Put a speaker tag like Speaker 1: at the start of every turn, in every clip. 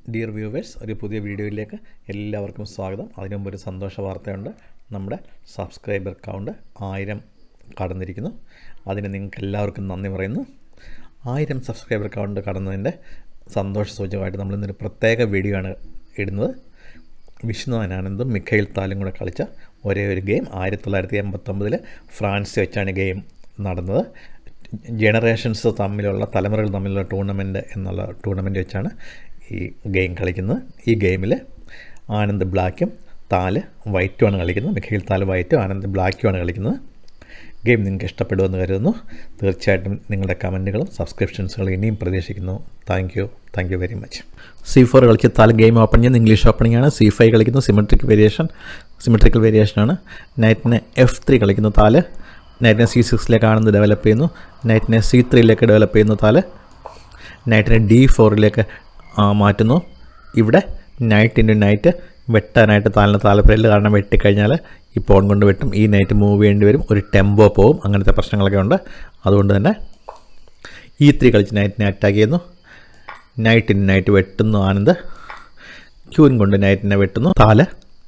Speaker 1: Dear viewers, ഒരു പുതിയ വീഡിയോയിലേക്ക് എല്ലാവർക്കും സ്വാഗതം. അതിനു മുമ്പ് ഒരു സന്തോഷ വാർത്തയുണ്ട്. നമ്മുടെ സബ്സ്ക്രൈബർ കൗണ്ട് 1000 കടന്നിരിക്കുന്നു. അതിന് നിങ്ങൾക്ക് എല്ലാവർക്കും നന്ദി പറയുന്നു. 1000 സബ്സ്ക്രൈബർ കൗണ്ട് കടന്നതിൻ്റെ സന്തോഷ സൂചകമായിട്ട് നമ്മളിന്നൊരു പ്രത്യേക വീഡിയോ ആണ് ഇടുന്നത്. വിഷ്ണുവാൻ ആനന്ദും മിഖൈൽ താലും കൂടെ കളിച്ച ഒരേ ഒരു ഗെയിം 1989 ഫ്രാൻസിൽ വെച്ചാണ് ഗെയിം നടന്നത്. ജനറേഷൻസ് തമ്മിലുള്ള തലമുറകൾ തമ്മിലുള്ള ടൂർണമെൻറ്റ് എന്നുള്ള ടൂർണമെൻറ്റ് വെച്ചാണ് ഈ ഗെയിം കളിക്കുന്നത്. ഈ ഗെയിമിൽ ആനന്ദ് ബ്ലാക്കും താല് വൈറ്റുമാണ് കളിക്കുന്നത്. മിഖൈൽ താല് വൈറ്റും ആനന്ദ് ബ്ലാക്കുമാണ് കളിക്കുന്നത്. ഗെയിം നിങ്ങൾക്ക് ഇഷ്ടപ്പെടുമെന്ന് കരുതുന്നു. തീർച്ചയായിട്ടും നിങ്ങളുടെ കമൻറ്റുകളും സബ്സ്ക്രിപ്ഷൻസുകളും ഇനിയും പ്രതീക്ഷിക്കുന്നു. Thank you very much. C4 കളിച്ച് താല് ഗെയിം ഓപ്പൺ ചെയ്യുന്നത് ഇംഗ്ലീഷ് ഓപ്പണിംഗ് ആണ്. C5 കളിക്കുന്നത് സിമെട്രിക്കൽ വേരിയേഷനാണ്. നൈറ്റിനെ F3 കളിക്കുന്ന താല് നൈറ്റിനെ C6 ആണെന്ന് ഡെവലപ്പ് ചെയ്യുന്നു. നൈറ്റിനെ C3 ഡെവലപ്പ് ചെയ്യുന്ന താല് നൈറ്റിനെ D4 മാറ്റുന്നു. ഇവിടെ നൈറ്റ് വെട്ടാനായിട്ട് താലിന് താല്പര്യമില്ല. കാരണം വെട്ടിക്കഴിഞ്ഞാൽ ഈ പോൺ കൊണ്ട് വെട്ടും. ഈ നൈറ്റ് മൂവ് ചെയ്യേണ്ടി വരും. ഒരു ടെമ്പോ പോവും. അങ്ങനത്തെ പ്രശ്നങ്ങളൊക്കെ ഉണ്ട്. അതുകൊണ്ട് തന്നെ E3 കളിച്ച് നൈറ്റിനെ അറ്റാക്ക് ചെയ്യുന്നു. നൈറ്റ് വെട്ടുന്നു ആനന്ദ്. ക്യൂൻ കൊണ്ട് നൈറ്റിനെ വെട്ടുന്നു താല്.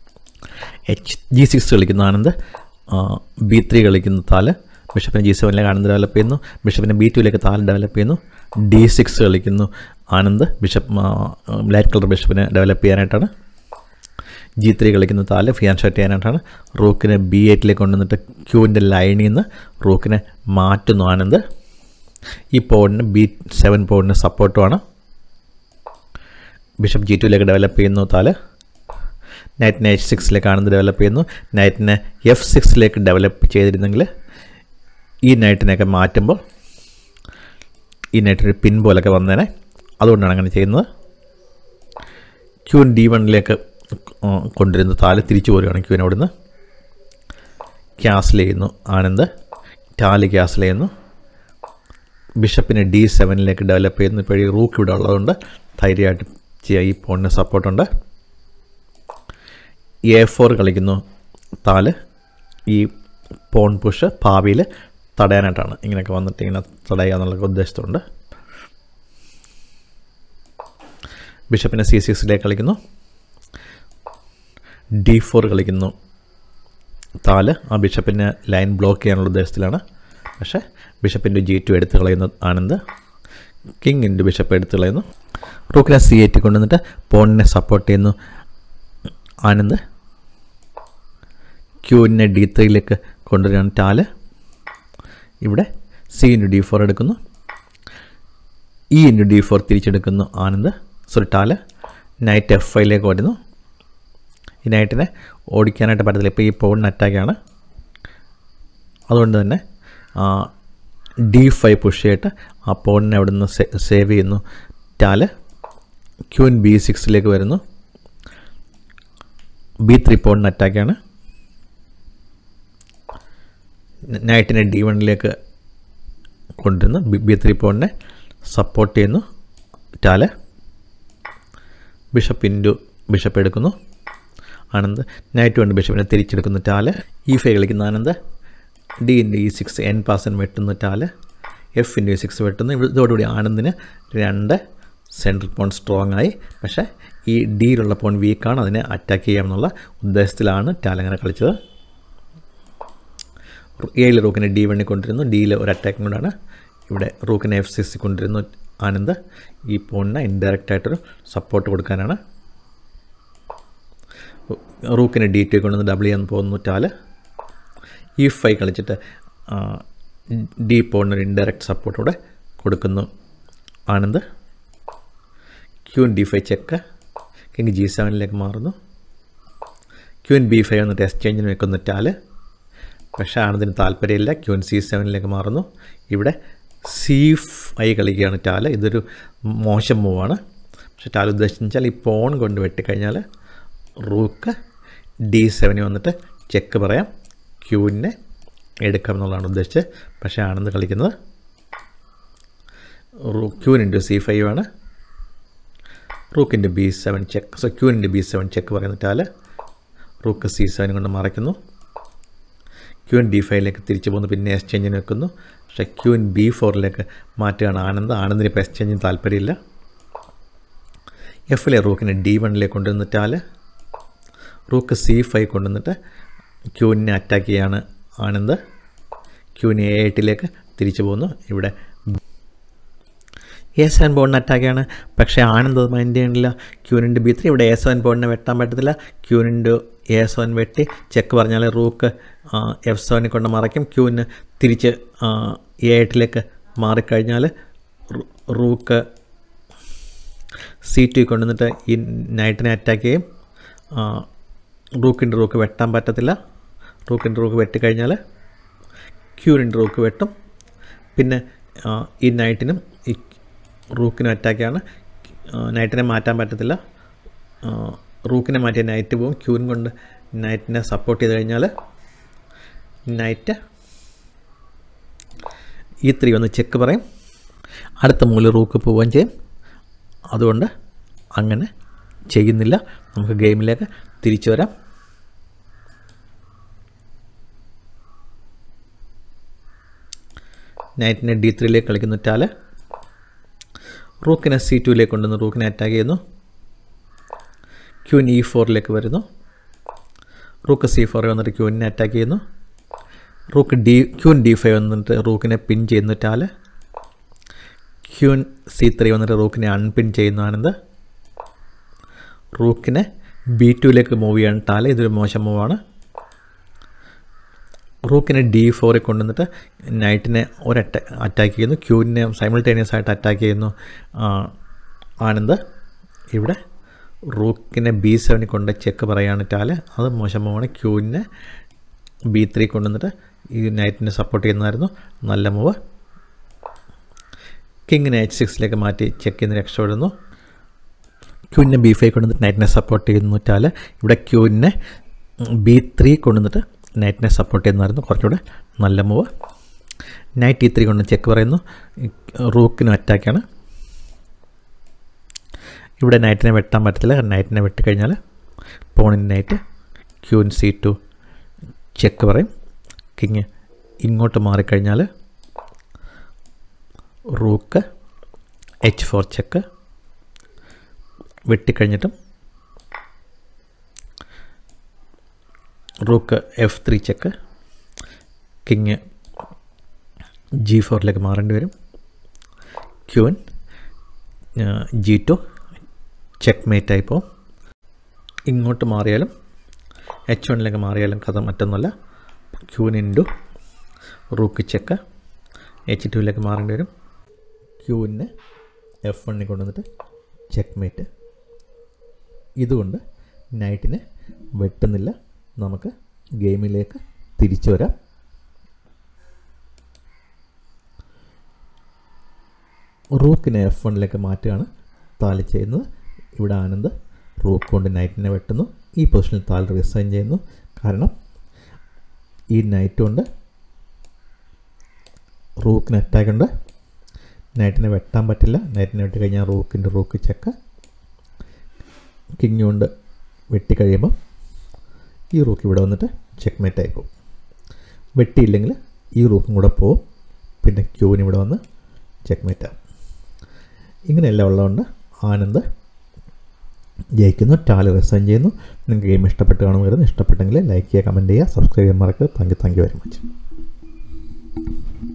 Speaker 1: G6 കളിക്കുന്നു ആനന്ദ്. B3 കളിക്കുന്ന താല്. ബിഷപ്പിനെ G7 ആനന്ദ് ഡെവലപ്പ് ചെയ്യുന്നു. ബിഷപ്പിനെ B2 താല് ഡെവലപ്പ് ചെയ്യുന്നു. D6 കളിക്കുന്നു ആനന്ദ്. ലൈറ്റ് കളർ ബിഷപ്പിനെ ഡെവലപ്പ് ചെയ്യാനായിട്ടാണ്. G3 കളിക്കുന്ന താല് ഫിയാൻ ഷട്ട് ചെയ്യാനായിട്ടാണ്. റൂക്കിനെ B8 കൊണ്ടുവന്നിട്ട് ക്യൂവിൻ്റെ ലൈനിൽ നിന്ന് റൂക്കിനെ മാറ്റുന്നു ആനന്ദ്. ഈ പോണിന് B7 പോണിന് സപ്പോർട്ടുമാണ്. ബിഷപ്പ് G2 ഡെവലപ്പ് ചെയ്യുന്നു താല്. നൈറ്റിനെ H6 ആനന്ദ് ഡെവലപ്പ് ചെയ്യുന്നു. നൈറ്റിനെ F6 ഡെവലപ്പ് ചെയ്തിരുന്നെങ്കിൽ ഈ നൈറ്റിനെയൊക്കെ മാറ്റുമ്പോൾ ഈ നൈറ്റിന് പിൻ പോലൊക്കെ വന്നേനെ. അതുകൊണ്ടാണ് അങ്ങനെ ചെയ്യുന്നത്. ക്യൂൻ D1 കൊണ്ടുവരുന്ന താല് തിരിച്ചു പോരുകയാണ്. ക്യൂൻ അവിടുന്ന് ക്യാൻസൽ ചെയ്യുന്നു ആനന്ദ്. താല് ക്യാൻസൽ ചെയ്യുന്നു. ബിഷപ്പിനെ D7 ഡെവലപ്പ് ചെയ്യുന്നു. ഇപ്പോൾ ഈ റൂക്ക് ഇവിടെ ഉള്ളതുകൊണ്ട് ധൈര്യമായിട്ട് ചെയ്യാം. ഈ പോണിന് സപ്പോർട്ടുണ്ട്. A4 കളിക്കുന്നു താല്. ഈ പോൺ പുഷ് ഭാവിയിൽ തടയാനായിട്ടാണ്. ഇങ്ങനെയൊക്കെ വന്നിട്ട് ഇങ്ങനെ തടയുക എന്നുള്ള ഉദ്ദേശത്തുണ്ട്. ബിഷപ്പിനെ C6 കളിക്കുന്നു. D4 കളിക്കുന്നു താല്. ആ ബിഷപ്പിനെ ലൈൻ ബ്ലോക്ക് ചെയ്യാനുള്ള ഉദ്ദേശത്തിലാണ്. പക്ഷേ ബിഷപ്പിൻ്റെ G2 എടുത്ത് കളയുന്നു ആനന്ദ്. കിങ് ഇൻറ്റു ബിഷപ്പ് എടുത്ത് കളയുന്നു. റൂക്കിനെ C8 കൊണ്ടുവന്നിട്ട് പോണിനെ സപ്പോർട്ട് ചെയ്യുന്നു ആനന്ദ്. ക്യൂവിനെ D3 കൊണ്ടുവരികയാണ് താല്. ഇവിടെ C ഇൻറ്റു D4 എടുക്കുന്നു. E ഇൻറ്റു D4 തിരിച്ചെടുക്കുന്നു ആനന്ദ്. താല്. നൈറ്റ് F5 വരുന്നു. ഈ നൈറ്റിനെ ഓടിക്കാനായിട്ട് പറ്റത്തില്ല. ഇപ്പോൾ ഈ പോണിന് അറ്റാക്കാണ്. അതുകൊണ്ട് തന്നെ D5 പുഷ് ചെയ്തിട്ട് ആ പോണിനെ അവിടെ നിന്ന് സേവ് ചെയ്യുന്നു താല്. ക്യൂൻ B6 വരുന്നു. B3 പോണിന് അറ്റാക്കാണ്. നൈറ്റിനെ D1 കൊണ്ടുവരുന്നു. B3 പോണിനെ സപ്പോർട്ട് ചെയ്യുന്നു താല്. ബിഷപ്പ് എടുക്കുന്നു ആനന്ദ്. നൈറ്റ് കൊണ്ട് ബിഷപ്പിനെ തിരിച്ചെടുക്കുന്നു താല്. E5 കളിക്കുന്ന Anand. D into E6 N passant വെട്ടുന്നു താല്. F ഇൻറ്റു E6 വെട്ടുന്നു. ഇതോടുകൂടി ആനന്ദിന് 2 സെൻട്രൽ പോൺ സ്ട്രോങ് ആയി. പക്ഷേ ഈ ഡിയിലുള്ള പോൺ വീക്കാണ്. അതിനെ അറ്റാക്ക് ചെയ്യാമെന്നുള്ള ഉദ്ദേശത്തിലാണ് താല് അങ്ങനെ കളിച്ചത്. A റൂക്കിനെ D1 കൊണ്ടിരുന്നു. D ഒരു അറ്റാക്കും കൊണ്ടാണ്. ഇവിടെ റൂക്കിനെ F6 കൊണ്ടിരുന്നു ആനന്ദ്. ഈ പോണിന് ഇൻഡയറക്റ്റായിട്ടൊരു സപ്പോർട്ട് കൊടുക്കാനാണ്. റൂക്കിനെ D2 കൊണ്ടുവന്ന് ഡബിൾ ചെയ്യാൻ പോകുന്നു താല്. E5 കളിച്ചിട്ട് D പോണിനൊരു ഇൻഡയറക്റ്റ് സപ്പോർട്ട് കൂടെ കൊടുക്കുന്നു Anand. Queen D5 check. King G7 മാറുന്നു. ക്യൂൻ B5 വന്നിട്ട് എക്സ്ചേഞ്ചിന് വെക്കുന്നു താല്. പക്ഷേ ആനന്ദിന് താല്പര്യമില്ല. ക്യൂൻ C7 മാറുന്നു. ഇവിടെ C5 കളിക്കുകയാണ് താല്. ഇതൊരു മോശം മൂവാണ്. പക്ഷേ താല് ഉദ്ദേശിച്ചാൽ ഈ പോൺ കൊണ്ട് വെട്ടിക്കഴിഞ്ഞാൽ റൂക്ക് D7 വന്നിട്ട് ചെക്ക് പറയാം. ക്യൂവിനെ എടുക്കാം എന്നുള്ളതാണ് ഉദ്ദേശിച്ചത്. പക്ഷേ ആനന്ദ് കളിക്കുന്നത് ക്യൂൻ ഇൻറ്റു C5 ആണ്. Rook into B7 check. Queen into B7 check പറയുന്ന താല്. റൂക്ക് C7 കൊണ്ട് മറയ്ക്കുന്നു. ക്യൂൻ D5 തിരിച്ചു പോകുന്നു. പിന്നെ എക്സ്ചേഞ്ചിന് വെക്കുന്നു. പക്ഷേ ക്യൂൻ B4 മാറ്റുകയാണ് ആനന്ദ്. ആനന്ദിന് ഇപ്പോൾ എക്സ്ചേഞ്ചിന് താല്പര്യമില്ല. എഫിലെ റൂക്കിനെ D1 കൊണ്ടുവന്നിട്ടാൽ റൂക്ക് C5 കൊണ്ടുവന്നിട്ട് ക്യൂവിനെ അറ്റാക്ക് ചെയ്യാണ് ആനന്ദ്. ക്യൂവിന് A8 തിരിച്ചു പോകുന്നു. ഇവിടെ A7 പോണിനെ അറ്റാക്ക് ചെയ്യാണ്. പക്ഷേ ആനന്ദ് മൈൻഡ് ചെയ്യണില്ല. ക്യൂവിനുണ്ട് B3. ഇവിടെ A7 പോണിനെ വെട്ടാൻ പറ്റത്തില്ല. ക്യൂവിനുണ്ട് A7 വെട്ടി ചെക്ക് പറഞ്ഞാൽ റൂക്ക് F7 കൊണ്ട് മറയ്ക്കും. ക്യൂവിന് തിരിച്ച് A8 മാറിക്കഴിഞ്ഞാൽ റൂക്ക് C2 കൊണ്ടുവന്നിട്ട് ഈ നൈറ്റിനെ അറ്റാക്ക് ചെയ്യും. റൂക്ക് വെട്ടാൻ പറ്റത്തില്ല. റൂക്ക് വെട്ടിക്കഴിഞ്ഞാൽ ക്യൂവിൻ്റെ റൂക്ക് വെട്ടും. പിന്നെ ഈ നൈറ്റിനും ഈ റൂക്കിനും അറ്റാക്കാണ്. നൈറ്റിനെ മാറ്റാൻ പറ്റത്തില്ല. റൂക്കിനെ മാറ്റിയ നൈറ്റ് പോകും. ക്യൂവിൻ കൊണ്ട് നൈറ്റിനെ സപ്പോർട്ട് ചെയ്ത് കഴിഞ്ഞാൽ നൈറ്റ് E3 വന്ന് ചെക്ക് പറയും. അടുത്ത മൂല റൂക്ക് പോവുകയും ചെയ്യും. അതുകൊണ്ട് അങ്ങനെ ചെയ്യുന്നില്ല. നമുക്ക് ഗെയിമിലേക്ക് തിരിച്ചു വരാം. നൈറ്റിനെ D3 കളിക്കുന്നിട്ടാൽ റൂക്കിനെ C2 കൊണ്ടുവന്ന് റൂക്കിനെ അറ്റാക്ക് ചെയ്യുന്നു. ക്യൂൻ E4 വരുന്നു. റൂക്ക് C4 വന്നിട്ട് ക്യൂവിനെ അറ്റാക്ക് ചെയ്യുന്നു. ക്യൂൻ D5 വന്നിട്ട് റൂക്കിനെ പിൻ ചെയ്യുന്നിട്ടാൽ ക്യൂൻ C3 വന്നിട്ട് റൂക്കിനെ അൺപിൻ ചെയ്യുന്നതാണെന്ത്. റൂക്കിനെ B2 മൂവ് ചെയ്യാനിട്ടാൽ ഇതൊരു മോശം മൂവാണ്. റൂക്കിനെ D4 കൊണ്ടുവന്നിട്ട് നൈറ്റിനെ അറ്റാക്ക് ചെയ്യുന്നു. ക്യൂവിനെ സൈമിൾട്ടേനിയസ് ആയിട്ട് അറ്റാക്ക് ചെയ്യുന്നു ആനന്ദ്. ഇവിടെ റൂക്കിനെ B7 കൊണ്ട് ചെക്ക് പറയാനിട്ടാൽ അത് മോശം മൂവാണ്. ക്യൂവിനെ B3 കൊണ്ടുവന്നിട്ട് ഈ നൈറ്റിനെ സപ്പോർട്ട് ചെയ്യുന്നതായിരുന്നു നല്ല മൂവ്. കിങ്ങിനെ H6 മാറ്റി ചെക്ക് ചെയ്യുന്ന രക്ഷപ്പെടുന്നു. ക്യൂവിനെ B5 കൊണ്ടുവന്നിട്ട് നൈറ്റിനെ സപ്പോർട്ട് ചെയ്യുന്നിട്ടാൽ ഇവിടെ ക്യൂവിനെ B3 കൊണ്ടുവന്നിട്ട് നൈറ്റിനെ സപ്പോർട്ട് ചെയ്യുന്നതായിരുന്നു കുറച്ചുകൂടെ നല്ല മൂവ്. നൈറ്റ് E3 കൊണ്ട് ചെക്ക് പറയുന്നു. റൂക്കിനും അറ്റാക്കാണ്. ഇവിടെ നൈറ്റിനെ വെട്ടാൻ പറ്റത്തില്ല. നൈറ്റിനെ വെട്ടിക്കഴിഞ്ഞാൽ പോണിൻ്റെ നൈറ്റ് ക്യൂൻ C2 ചെക്ക് പറയും. കിങ് ഇങ്ങോട്ട് മാറിക്കഴിഞ്ഞാൽ റൂക്ക് H4 ചെക്ക് വെട്ടിക്കഴിഞ്ഞിട്ടും rook F3 check. King G4 മാറേണ്ടി വരും. ക്യൂൻ G2 ചെക്ക് മേറ്റായി പോകും. ഇങ്ങോട്ട് മാറിയാലും H1 മാറിയാലും കഥ മറ്റൊന്നുമല്ല. Queen into rook check H2 മാറേണ്ടി വരും. ക്യൂവിനെ F1 കൊണ്ടുവന്നിട്ട് ചെക്ക് മേറ്റ്. ഇതുകൊണ്ട് നൈറ്റിനെ വെട്ടുന്നില്ല. നമുക്ക് ഗെയിമിലേക്ക് തിരിച്ചു വരാം. റൂക്കിനെ F1 മാറ്റുകയാണ് താല് ചെയ്യുന്നത്. ഇവിടെ ആനന്ദ് റൂക്ക് കൊണ്ട് നൈറ്റിനെ വെട്ടുന്നു. ഈ പൊസിഷനിൽ താൽ റിസൈൻ ചെയ്യുന്നു. കാരണം ഈ നൈറ്റ് കൊണ്ട് റൂക്കിന് അറ്റാക്ക് ഉണ്ട്. നൈറ്റിനെ വെട്ടാൻ പറ്റില്ല. നൈറ്റിനെ വെട്ടി കഴിഞ്ഞാൽ റൂക്ക് ചെക്ക്. കിങ് കൊണ്ട് വെട്ടിക്കഴിയുമ്പോൾ ഈ റൂക്ക് ഇവിടെ വന്നിട്ട് ചെക്ക് മേറ്റായി പോകും. വെട്ടിയില്ലെങ്കിൽ ഈ റൂക്കും കൂടെ പോവും. പിന്നെ ക്യൂവിന് ഇവിടെ വന്ന് ചെക്ക് മേറ്റാവും. ഇങ്ങനെയെല്ലാം ഉള്ളതുകൊണ്ട് ആനന്ദ് ജയിക്കുന്നു. ടാല് റിസൈൻ ചെയ്യുന്നു. നിങ്ങൾക്ക് ഗെയിം ഇഷ്ടപ്പെട്ട് കാണുമായിരുന്നു. ഇഷ്ടപ്പെട്ടെങ്കിൽ ലൈക്ക് ചെയ്യുക, കമൻറ്റ് ചെയ്യുക, സബ്സ്ക്രൈബ് ചെയ്യാൻ മറക്കരുത്. Thank you very much.